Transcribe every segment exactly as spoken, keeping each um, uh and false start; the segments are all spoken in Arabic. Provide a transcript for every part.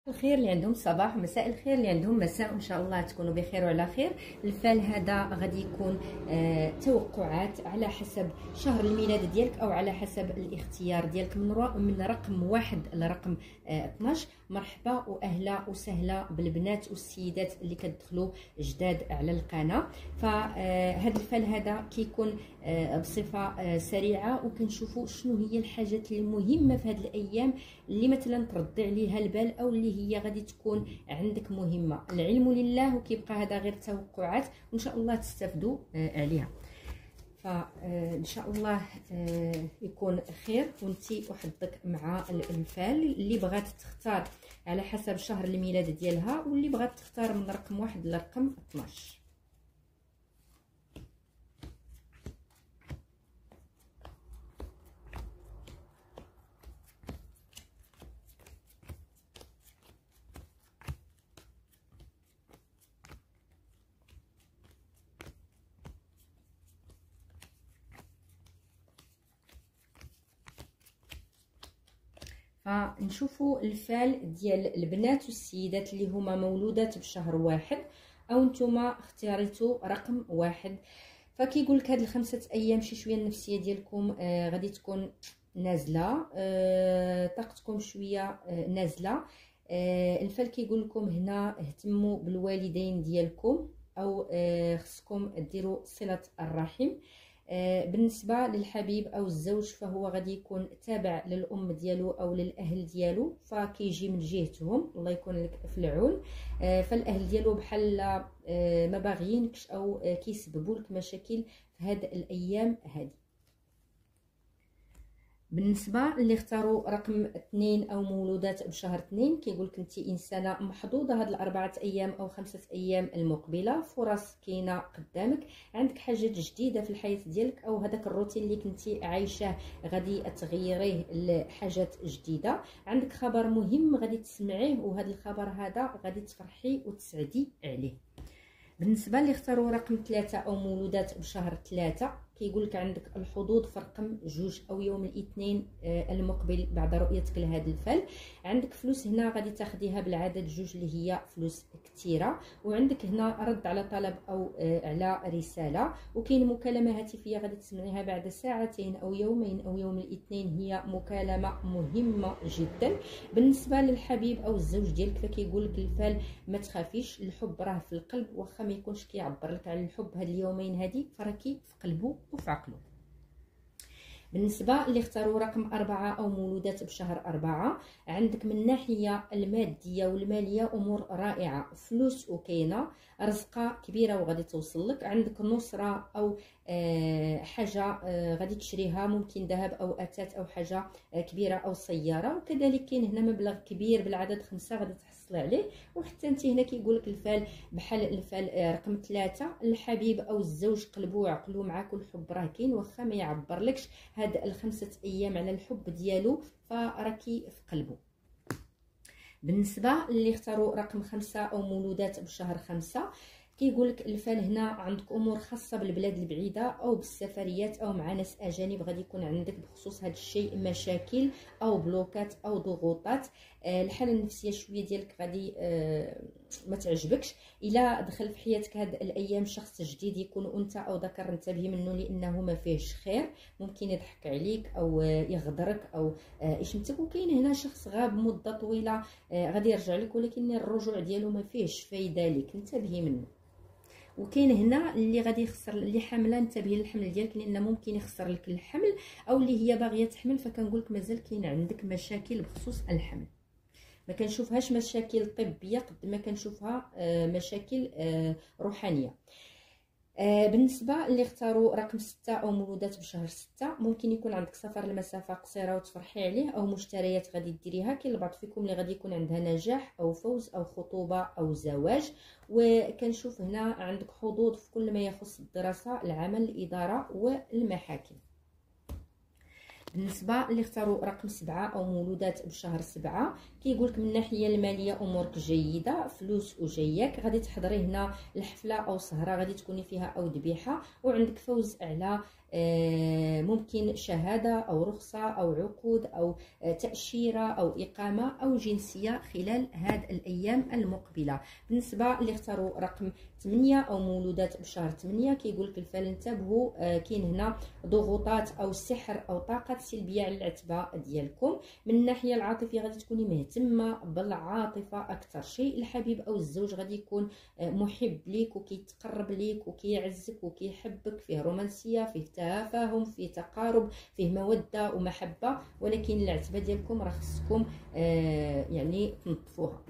الخير اللي عندهم صباح، مساء الخير اللي عندهم مساء، ان شاء الله تكونوا بخير وعلى خير. الفال هذا غادي يكون آه توقعات على حسب شهر الميلاد ديالك او على حسب الاختيار ديالك من من رقم واحد لرقم آه اثناش. مرحبا واهلا وسهلا بالبنات والسيدات اللي كتدخلوا جداد على القناه. فهذا الفال هذا كيكون آه بصفه آه سريعه، وكنشوفوا شنو هي الحاجات المهمه في هذه الايام اللي مثلا تردي عليها البال او اللي هي غادي تكون عندك مهمه. العلم لله، وكيبقى هذا غير توقعات، وان شاء الله تستافدوا آه عليها. فان شاء الله يكون خير وانتي وحظك مع الفال اللي بغات تختار على حسب شهر الميلاد ديالها، واللي بغات تختار من رقم واحد لرقم اثناش. فنشوفوا الفال ديال البنات والسيدات اللي هما مولودات بشهر واحد او نتوما اختاريتوا رقم واحد. فكيقول لك هاد الخمسه ايام شي شويه النفسيه ديالكم آه غادي تكون نازله، آه طاقتكم شويه آه نازله. آه الفال كيقول لكم هنا اهتموا بالوالدين ديالكم، او آه خصكم ديروا صله الرحم. بالنسبه للحبيب او الزوج فهو غادي يكون تابع للام ديالو او للاهل ديالو، فكيجي من جهتهم، الله يكون لك في العون. فالاهل ديالو بحال ما باغيينكش او كيسببوا لك مشاكل في هاد الايام هذه. بالنسبه اللي اختاروا رقم اثنين او مولودات بشهر اثنين، كيقول لك انت انسانه محظوظه هاد الاربعه ايام او خمسه ايام المقبله، فرص كاينه قدامك، عندك حاجات جديده في الحياه ديالك، او هذاك الروتين اللي كنتي عايشاه غادي تغيريه لحاجات جديده، عندك خبر مهم غادي تسمعيه، وهذا الخبر هذا غادي تفرحي وتسعدي عليه. بالنسبه اللي اختاروا رقم ثلاثة او مولودات بشهر ثلاثة، كيقول لك عندك الحظوظ في رقم جوج او يوم الاثنين المقبل بعد رؤيتك لهذا الفال. عندك فلوس هنا غادي تاخديها بالعدد جوج اللي هي فلوس كثيره، وعندك هنا رد على طلب او على رساله، وكاين مكالمه هاتفيه غادي تسمعيها بعد ساعتين او يومين او يوم الاثنين، هي مكالمه مهمه جدا. بالنسبه للحبيب او الزوج ديالك فكيقول لك الفال ما تخافيش، الحب راه في القلب، واخا ما يكونش كيعبر لك على الحب هاد اليومين هادي فراكي في قلبه وفي عقله. بالنسبه اللي اختاروا رقم أربعة او مولودات بشهر أربعة، عندك من الناحيه الماديه والماليه امور رائعه، فلوس وكاينه، رزقه كبيره وغادي توصل لك، عندك نصره او آه حاجه آه غادي تشريها، ممكن ذهب او اثاث او حاجه آه كبيره او سياره، وكذلك كاين هنا مبلغ كبير بالعدد خمسة غادي تحصل عليه. وحتى انت هنا كيقول لك الفال بحال الفال آه رقم ثلاثة، الحبيب او الزوج قلبو وعقلو معاك، والحب راه كاين واخا ما يعبرلكش هاد الخمسه ايام على الحب ديالو، فراكي في قلبه. بالنسبه اللي اختاروا رقم خمسة او مولودات بشهر خمسة، كيقول لك الفال هنا عندك امور خاصه بالبلاد البعيده او بالسفريات او مع ناس اجانب، غادي يكون عندك بخصوص هذا الشيء مشاكل او بلوكات او ضغوطات. آه الحاله النفسيه شويه ديالك غادي آه ما تعجبكش. الا دخل في حياتك هاد الايام شخص جديد، يكون انثى او ذكر، انتبهي منه لانه ما فيهش خير، ممكن يضحك عليك او آه يغدرك او آه يشمتك. وكاين هنا شخص غاب مده طويله آه غادي يرجع لك، ولكن الرجوع ديالو ما فيهش فايده ليك، انتبهي منه. وكاين هنا اللي غادي يخسر، اللي حامله انتبهي للحمل ديالك، لان ممكن يخسر لك الحمل، او اللي هي باغيه تحمل، فكنقول لك مازال كاين عندك مشاكل بخصوص الحمل. ما كنشوفهاش مشاكل طبيه قد ما كنشوفها مشاكل روحانيه. بالنسبه اللي اختاروا رقم ستة او مولودات بشهر ستة، ممكن يكون عندك سفر لمسافه قصيره وتفرحي عليه، او مشتريات غادي ديريها. كاين البعض فيكم اللي غادي يكون عندها نجاح او فوز او خطوبه او زواج. وكنشوف هنا عندك حظوظ في كل ما يخص الدراسه، العمل، الاداره والمحاكم. بالنسبه اللي اختاروا رقم سبعة او مولودات بشهر سبعة، كيقولك من الناحيه الماليه امورك جيده، فلوس وجاياك، غادي تحضري هنا الحفله او سهره غادي تكوني فيها او ذبيحه، وعندك فوز على ممكن شهادة أو رخصة أو عقود أو تأشيرة أو إقامة أو جنسية خلال هذه الأيام المقبلة. بالنسبة اللي اختاروا رقم ثمانية أو مولودات بشهر ثمانية، كيقول لك الفال انتبهوا، كاين هنا ضغوطات أو سحر أو طاقات سلبية على العتبة ديالكم. من الناحية العاطفية غادي تكوني مهتمة بالعاطفة أكثر شيء، الحبيب أو الزوج غادي يكون محب ليك وكيتقرب ليك وكيعزك وكيحبك، فيه رومانسية، فيه تفاهم، فيه تقارب، فيه مودة ومحبة، ولكن العتبة ديالكم راه خصكم آه يعني تنظفوها.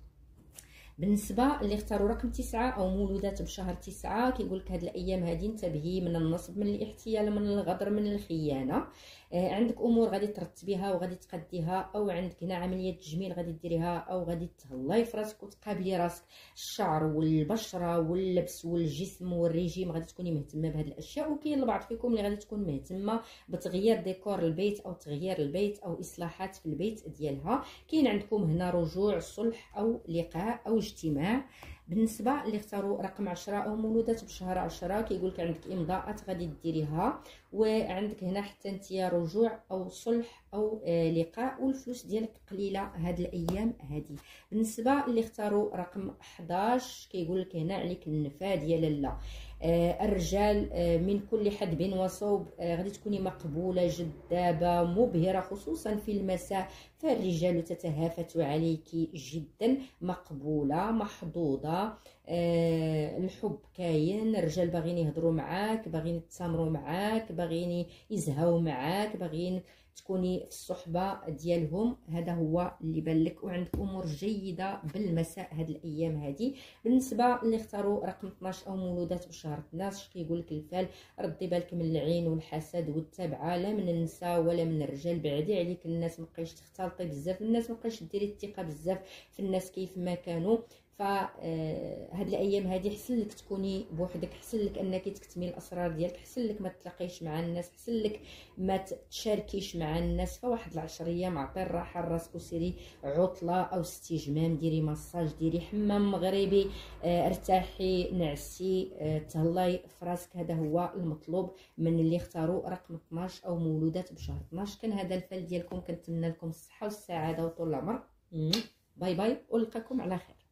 بالنسبه اللي اختاروا رقم تسعة او مولودات بشهر تسعة، كيقول لك هاد الايام هادي انتبهي من النصب، من الاحتيال، من الغدر، من الخيانه. آه عندك امور غادي ترتبيها وغادي تقديها، او عندك هنا عمليه تجميل غادي ديريها، او غادي تهلاي في راسك وتقابلي راسك. الشعر والبشره واللبس والجسم والريجيم غادي تكوني مهتمه بهاد الاشياء. وكاين البعض فيكم اللي غادي تكون مهتمه بتغيير ديكور البيت او تغيير البيت او اصلاحات في البيت ديالها. كاين عندكم هنا رجوع، صلح او لقاء او اجتماع. بالنسبه اللي اختاروا رقم عشرة او مولودات بشهر عشرة، كيقول لك عندك امضاءات غادي ديريها، وعندك هنا حتى انت رجوع او صلح او آه لقاء، والفلوس ديالك قليله هاد الايام هادي. بالنسبه اللي اختاروا رقم احداش، كيقول لك هنا عليك النفاذ يا لاله. آه الرجال آه من كل حدب وصوب، آه غادي تكوني مقبوله، جذابه، مبهره، خصوصا في المساء، فالرجال تتهافت عليك جدا، مقبوله، محظوظه. آه الحب كاين، الرجال باغيين يهضروا معاك، باغيين يتسامروا معاك، باغيين يزهاو معاك، باغيين تكوني في الصحبه ديالهم. هذا هو اللي بان لك. وعندك امور جيده بالمساء هاد الايام هادي. بالنسبه اللي اختاروا رقم اثناش او مولودات بشهر اثناش، كيقول لك الفال ردي بالك من العين والحسد والتبعه، لا من النساء ولا من الرجال، بعدي عليك الناس، مابقيش تختلطي بزاف الناس، مابقيش ديري الثقه بزاف في الناس كيف ما كانوا. فهاد الايام هادي حسن لك تكوني بوحدك، حسن لك انك تكتمي الاسرار ديالك، حسن لك ما تلاقيش مع الناس، حسن لك ما تشاركيش مع الناس. فواحد العشر ايام عطي الراحه لراسك وسيري عطله او استجمام، ديري مساج، ديري حمام مغربي، اه ارتاحي، نعسي، اه تهلاي في راسك. هذا هو المطلوب من اللي اختاروا رقم اثناش او مولودات بشهر اثناش. كان هذا الفال ديالكم، كنتمنى لكم الصحه والسعاده وطول العمر. باي باي، ونلقاكم على خير.